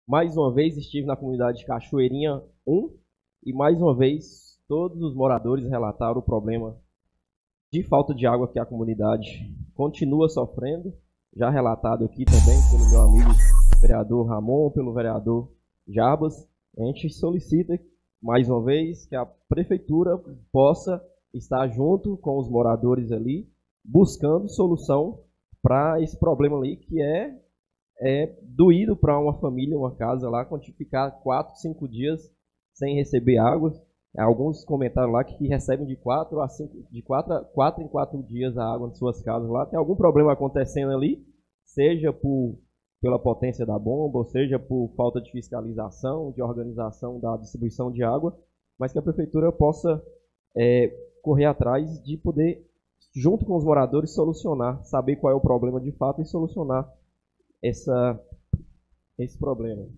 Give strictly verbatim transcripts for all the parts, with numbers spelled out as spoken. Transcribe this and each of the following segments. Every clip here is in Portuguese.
Mais uma vez estive na comunidade de Cachoeirinha um e mais uma vez todos os moradores relataram o problema de falta de água que a comunidade continua sofrendo, já relatado aqui também pelo meu amigo vereador Ramon, pelo vereador Jarbas. A gente solicita mais uma vez que a prefeitura possa estar junto com os moradores ali, buscando solução para esse problema ali que é É doído para uma família, uma casa lá, quando ficar quatro, cinco dias sem receber água. Alguns comentaram lá que recebem de quatro a cinco, de quatro, a quatro em quatro dias a água nas suas casas lá. Tem algum problema acontecendo ali, seja por, pela potência da bomba, ou seja por falta de fiscalização, de organização da distribuição de água, mas que a prefeitura possa é, correr atrás de poder, junto com os moradores, solucionar, saber qual é o problema de fato e solucionar essa, esse problema.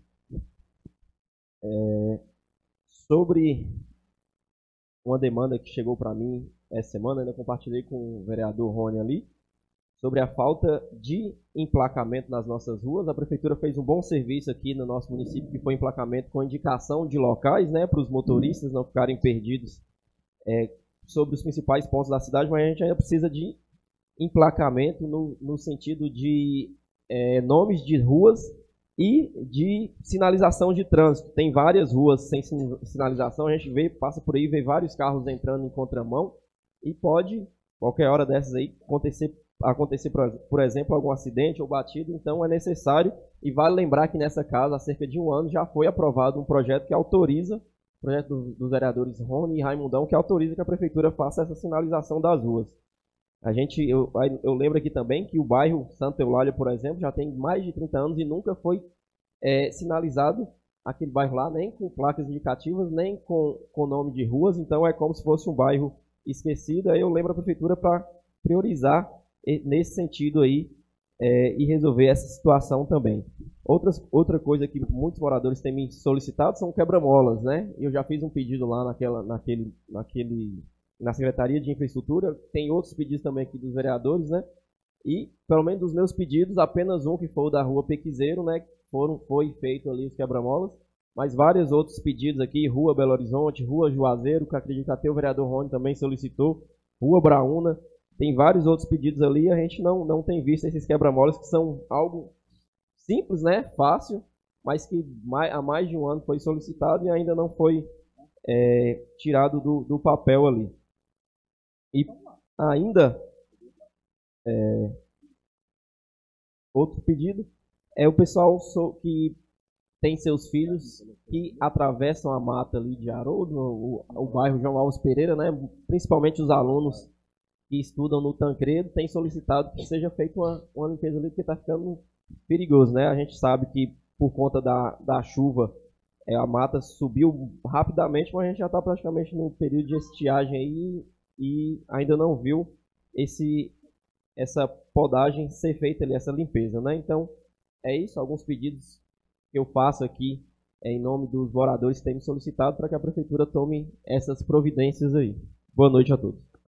É, sobre uma demanda que chegou para mim essa semana, ainda compartilhei com o vereador Rony ali, sobre a falta de emplacamento nas nossas ruas. A prefeitura fez um bom serviço aqui no nosso município, que foi emplacamento com indicação de locais, né, para os motoristas não ficarem perdidos é, sobre os principais pontos da cidade, mas a gente ainda precisa de emplacamento no, no sentido de É, nomes de ruas e de sinalização de trânsito. Tem várias ruas sem sinalização, a gente vê, passa por aí, vê vários carros entrando em contramão e pode, qualquer hora dessas aí, acontecer, acontecer por exemplo, algum acidente ou batido. Então é necessário, e vale lembrar que nessa casa, há cerca de um ano, já foi aprovado um projeto que autoriza, o projeto dos, dos vereadores Rony e Raimundão, que autoriza que a prefeitura faça essa sinalização das ruas. A gente, eu, eu lembro aqui também que o bairro Santa Eulália, por exemplo, já tem mais de trinta anos e nunca foi é, sinalizado aquele bairro lá, nem com placas indicativas, nem com, com nome de ruas. Então é como se fosse um bairro esquecido. Aí eu lembro a prefeitura para priorizar nesse sentido aí é, e resolver essa situação também. Outras, outra coisa que muitos moradores têm me solicitado são quebra-molas, né? Eu já fiz um pedido lá naquela, naquele, naquele na Secretaria de Infraestrutura, tem outros pedidos também aqui dos vereadores, né? E, pelo menos dos meus pedidos, apenas um que foi o da Rua Pequizeiro, né? Foram, foi feito ali os quebra-molas, mas vários outros pedidos aqui, Rua Belo Horizonte, Rua Juazeiro, que acredito que até o vereador Rony também solicitou, Rua Braúna, tem vários outros pedidos ali, e a gente não, não tem visto esses quebra-molas, que são algo simples, né? Fácil, mas que há mais de um ano foi solicitado e ainda não foi é, tirado do, do papel ali. E ainda, é, outro pedido, é o pessoal que tem seus filhos que atravessam a mata ali de Haroldo, o, o bairro João Alves Pereira, né? Principalmente os alunos que estudam no Tancredo, tem solicitado que seja feita uma, uma limpeza ali, porque está ficando perigoso, né? A gente sabe que por conta da, da chuva, é, a mata subiu rapidamente, mas a gente já está praticamente no período de estiagem aí, e ainda não viu esse, essa podagem ser feita ali, essa limpeza, né? Então, é isso, alguns pedidos que eu faço aqui é, em nome dos moradores que têm me solicitado para que a prefeitura tome essas providências aí. Boa noite a todos.